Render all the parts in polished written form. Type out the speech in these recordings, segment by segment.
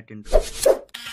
attend.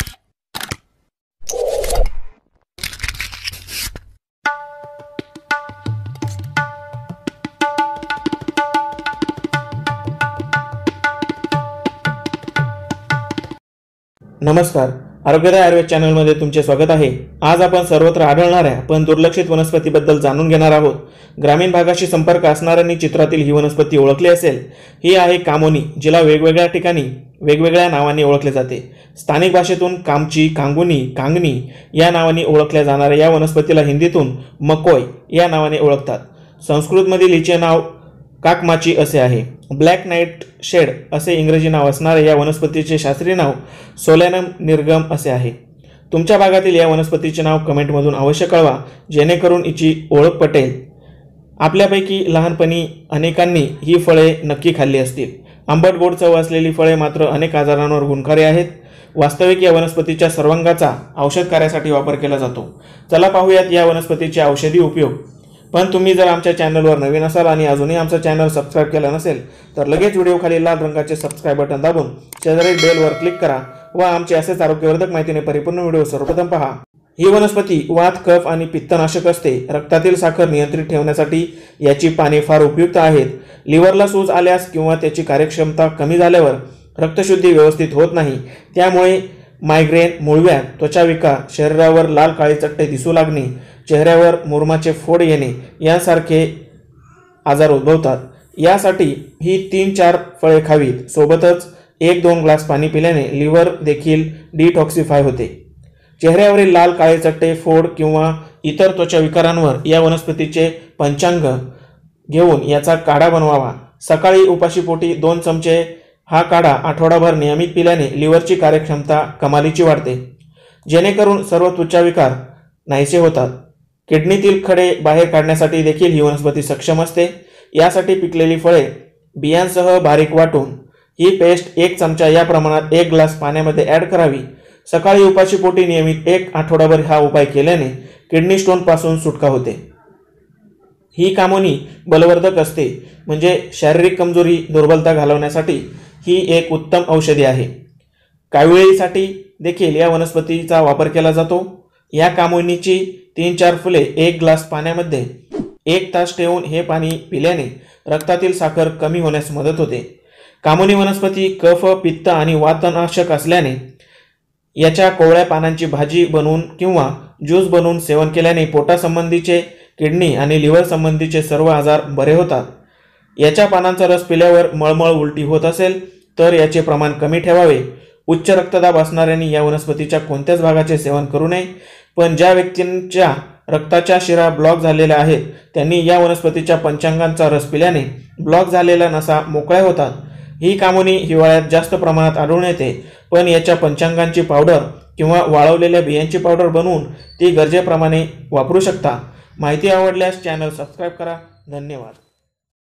नमस्कार, आरोग्यदाय आयुर्वेद चॅनलमध्ये तुमचे स्वागत आहे. आज आपण सर्वत्र आढळणाऱ्या पण दुर्लक्षित वनस्पतीबद्दल जाणून घेणार आहोत. ग्रामीण भागाशी संपर्क असणाऱ्यांनी चित्रातील ही वनस्पती ओळखली असेल. ही आहे कामोनी, जिला वेगवेगळ्या ठिकाणी वेगवेगळ्या नावांनी ओळखले जाते. स्थानिक भाषेतून कामची, कांगुनी, कांगनी या नावांनी ओळखल्या जाणाऱ्या या वनस्पतीला हिंदीतून मकोय या नावाने ओळखतात. संस्कृतमधील हिचे नाव काकमाची असे आहे. ब्लॅक नाईट शेड असे इंग्रजी नाव असणारे या वनस्पतीचे शास्त्रीय नाव सोलॅनम निर्गम असे आहे. तुमच्या भागातील या वनस्पतीचे नाव कमेंटमधून अवश्य कळवा, जेणेकरून हिची ओळख पटेल. आपल्यापैकी लहानपणी अनेकांनी ही फळे नक्की खाल्ली असतील. आंबट गोड चव असलेली फळे मात्र अनेक आजारांवर गुणकारी आहेत. वास्तविक या वनस्पतीच्या सर्वांगाचा औषध कार्यासाठी वापर केला जातो. चला पाहूयात या वनस्पतीचे औषधी उपयोग. पण तुम्ही जर आमच्या चॅनलवर नवीन असाल आणि अजूनही आमचा चॅनल सबस्क्राईब केला नसेल तर लगेच व्हिडिओ खाली लाल रंगाचे सबस्क्राईब बटन दाबून शेजारील बेलवर क्लिक करा व आमचे असेच आरोग्यवर्धक माहितीने परिपूर्ण व्हिडिओ सर्वप्रथम पहा. ही वनस्पती वात, कफ आणि पित्तनाशक असते. रक्तातील साखर नियंत्रित ठेवण्यासाठी याची पाने फार उपयुक्त आहेत. लिव्हरला सूज आल्यास किंवा त्याची कार्यक्षमता कमी झाल्यावर रक्तशुद्धी व्यवस्थित होत नाही. त्यामुळे मायग्रेन, मूळव्याध, त्वचाविकार, शरीरावर लाल काळे चट्टे दिसू लागणे, चेहऱ्यावर मुरुमाचे फोड येणे यांसारखे आजार उद्भवतात. यासाठी ही 3-4 फळे खावीत. सोबतच 1-2 ग्लास पाणी पिल्याने लिव्हर देखील डिटॉक्सिफाय होते. चेहऱ्यावरील लाल काळे चट्टे, फोड किंवा इतर त्वचा विकारांवर या वनस्पतीचे पंचांग घेऊन याचा काढा बनवावा. सकाळी उपाशीपोटी 2 चमचे हा काढा आठवडाभर नियमित पिल्याने लिव्हरची कार्यक्षमता कमालीची वाढते, जेणेकरून सर्व त्वचाविकार नाहीसे होतात. किडनीतील खडे बाहेर काढण्यासाठी देखील ही वनस्पती सक्षम असते. यासाठी पिकलेली फळे बियांसह बारीक वाटून ही पेस्ट 1 चमचा या प्रमाणात 1 ग्लास पाण्यामध्ये ॲड करावी. सकाळी उपाशीपोटी नियमित 1 आठवडाभर हा उपाय केल्याने किडनी स्टोनपासून सुटका होते. ही कामोनी बलवर्धक असते, म्हणजे शारीरिक कमजोरी, दुर्बलता घालवण्यासाठी ही एक उत्तम औषधी आहे. काविळीसाठी देखील या वनस्पतीचा वापर केला जातो. या कामोनीची 3-4 फुले 1 ग्लास पाण्यामध्ये 1 तास ठेवून हे पाणी पिल्याने रक्तातील साखर कमी होण्यास मदत होते. कामोनी वनस्पती कफ, पित्त आणि वातनाशक असल्याने याच्या कोवळ्या पानांची भाजी बनवून किंवा ज्यूस बनवून सेवन केल्याने पोटासंबंधीचे, किडनी आणि लिव्हर संबंधीचे सर्व आजार बरे होतात. याच्या पानांचा रस पिल्यावर मळमळ, उलटी होत असेल तर याचे प्रमाण कमी ठेवावे. उच्च रक्तदाब असणाऱ्यांनी या वनस्पतीच्या कोणत्याच भागाचे सेवन करू नये. पण ज्या व्यक्तींच्या रक्ताच्या शिरा ब्लॉक झालेल्या आहेत त्यांनी या वनस्पतीच्या पंचांगांचा रस पिल्याने ब्लॉक झालेल्या नसा मोकळ्या होतात. ही कामोनी हिवाळ्यात जास्त प्रमाणात आढळून येते, पण याच्या पंचांगांची पावडर किंवा वाळवलेल्या बियांची पावडर बनवून ती गरजेप्रमाणे वापरू शकता. माहिती आवडल्यास चॅनल सबस्क्राईब करा. धन्यवाद.